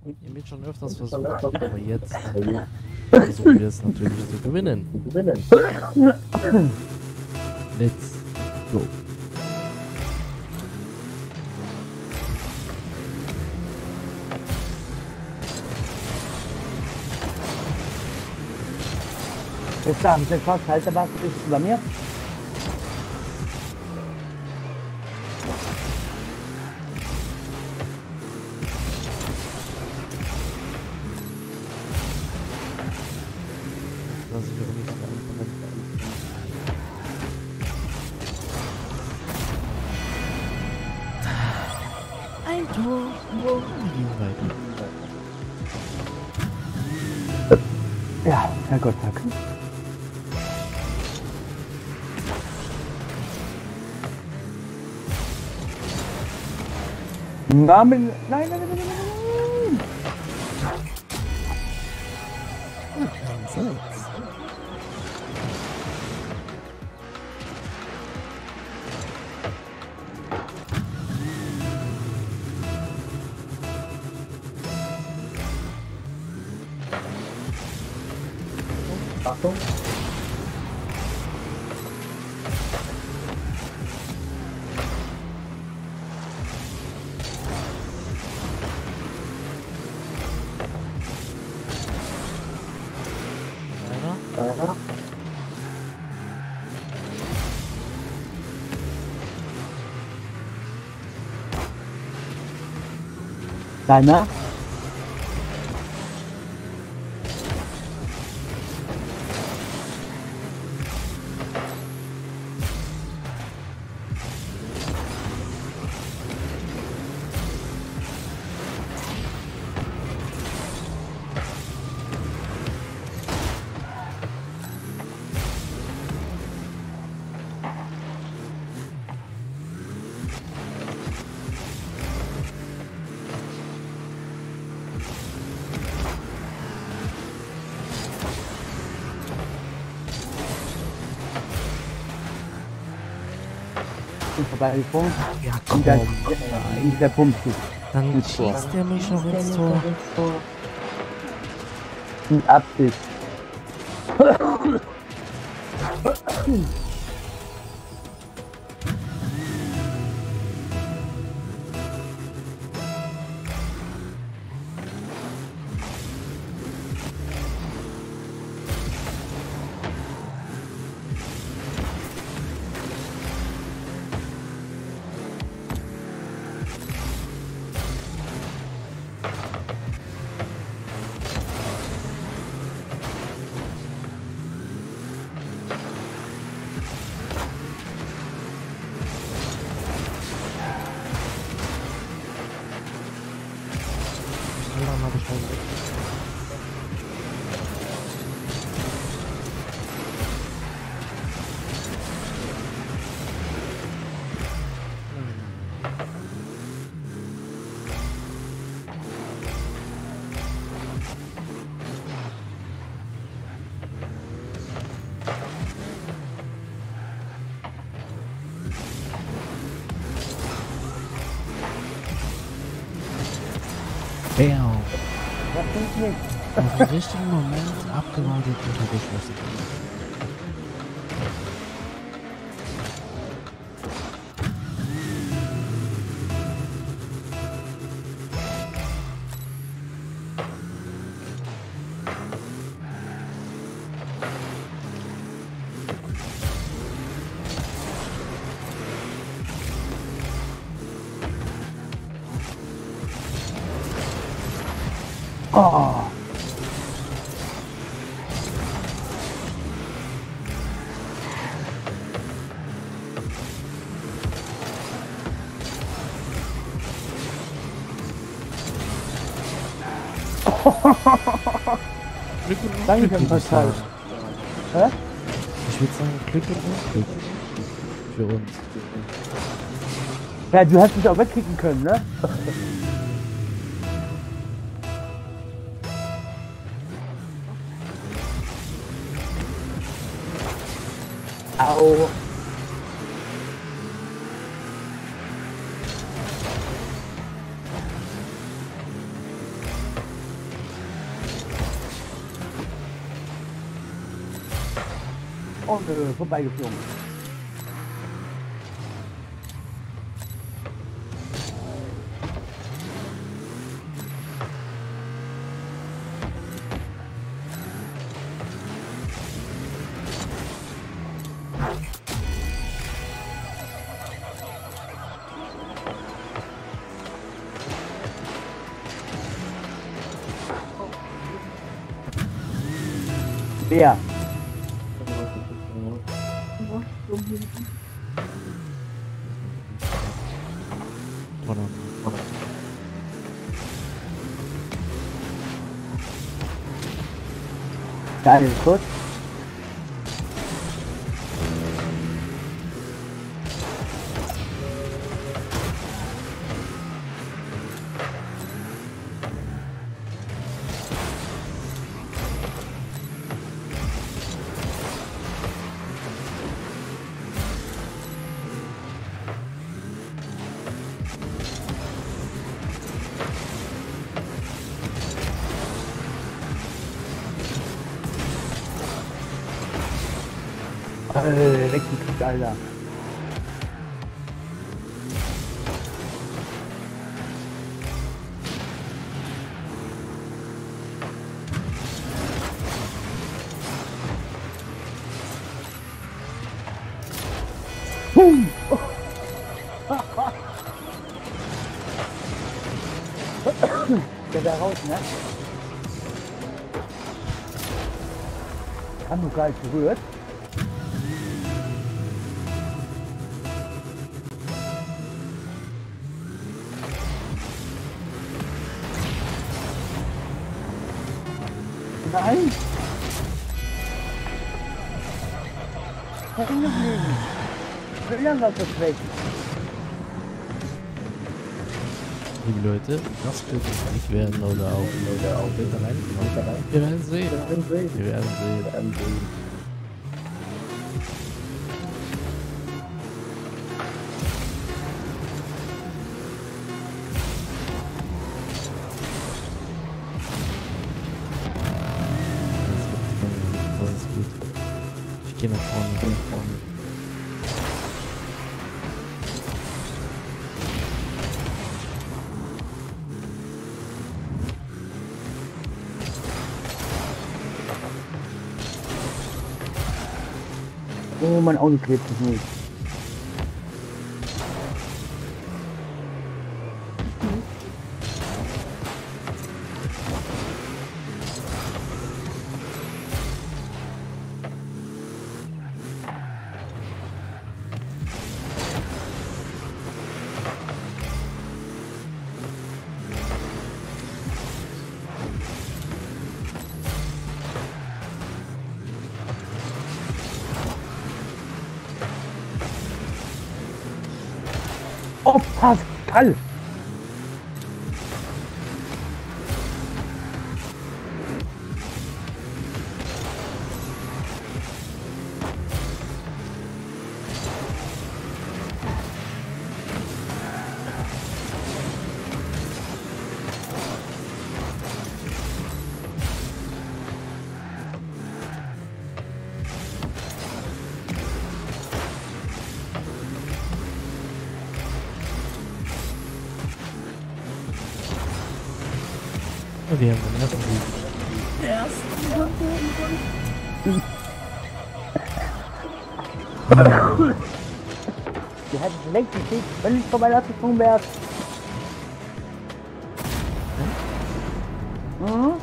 Ihr wird schon öfters versucht, aber jetzt versuchen wir es natürlich zu gewinnen. Let's go. Jetzt da, mit dem Kopf, halt der Bach, ist bei mir. Lass ich auch nicht anfangen. Ein Tor. Wir gehen weiter. Ja, Herrgott, danke. Namen. Nein, nein, nein, nein, nein, Eins. Achtung. Einer. Deiner? Bin vorbeigesprungen. Ja, Und dann der Pump. Dann Ins Tor. schießt er mich noch ins Tor. Mit Absicht. Dann habe ich schon. Bam. Das bringt nichts. Auf den richtigen Moment abgewartet und abgeschlossen. Oh. Glück und Unglück, Danke, würde ich Pascal. sagen. Hä? Ich würde sagen Glück und Unglück. Für uns. Ja, du hast mich auch wegkriegen können, ne? Au. Oh nö, vorbeigeflogen. Wer? Geil, kurz. Weggekriegt, Alter. Boom! Der da raus, ne? Haben wir gar nicht berührt. Nein! Hängen geblieben! Wie lange war das weg? Liebe Leute, das könnte es nicht werden oder auch. Bitte rein. Wir werden sehen. Wir werden sehen. Alles gut. Ich gehe nach vorne. Oh, mein Auto klebt sich nicht. Oh, Pascal! Wir haben den ersten Die hätten schon längst nicht völlig vorbei lassen, Thunberg. Mhm.